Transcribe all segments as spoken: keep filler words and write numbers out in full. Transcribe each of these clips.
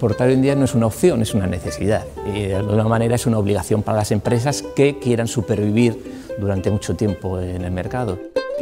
Exportar hoy en día no es una opción, es una necesidad y de alguna manera es una obligación para las empresas que quieran supervivir durante mucho tiempo en el mercado.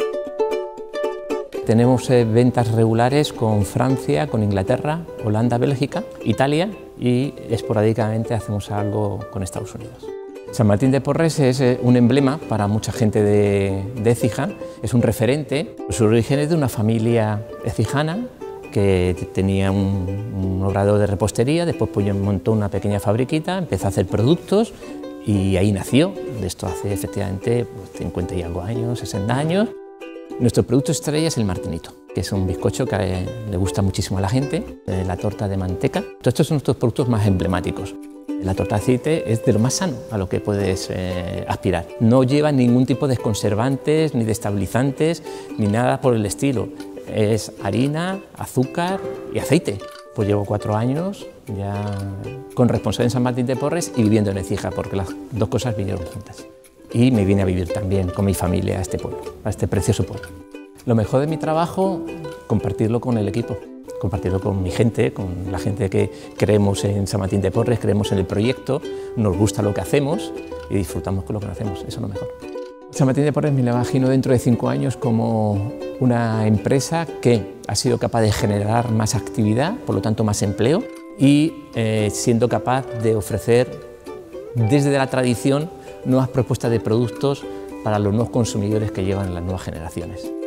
Tenemos eh, ventas regulares con Francia, con Inglaterra, Holanda, Bélgica, Italia y esporádicamente hacemos algo con Estados Unidos. San Martín de Porres es eh, un emblema para mucha gente de, de Écija, es un referente. Su origen es de una familia écijana que tenía un, un obrador de repostería, después pues, montó una pequeña fabriquita, empezó a hacer productos y ahí nació. De esto hace efectivamente pues, cincuenta y algo años, sesenta años. Nuestro producto estrella es el martinito, que es un bizcocho que eh, le gusta muchísimo a la gente, eh, la torta de manteca. Todos estos son nuestros productos más emblemáticos. La torta de aceite es de lo más sano a lo que puedes eh, aspirar. No lleva ningún tipo de conservantes, ni de estabilizantes, ni nada por el estilo. Es harina, azúcar y aceite. Pues llevo cuatro años ya con responsabilidad en San Martín de Porres y viviendo en Écija, porque las dos cosas vinieron juntas. Y me vine a vivir también con mi familia a este pueblo, a este precioso pueblo. Lo mejor de mi trabajo, compartirlo con el equipo, compartirlo con mi gente, con la gente que creemos en San Martín de Porres, creemos en el proyecto, nos gusta lo que hacemos y disfrutamos con lo que hacemos, eso es lo mejor. San Martín de Porres me lo imagino dentro de cinco años como una empresa que ha sido capaz de generar más actividad, por lo tanto más empleo, y eh, siendo capaz de ofrecer desde la tradición nuevas propuestas de productos para los nuevos consumidores que llevan las nuevas generaciones.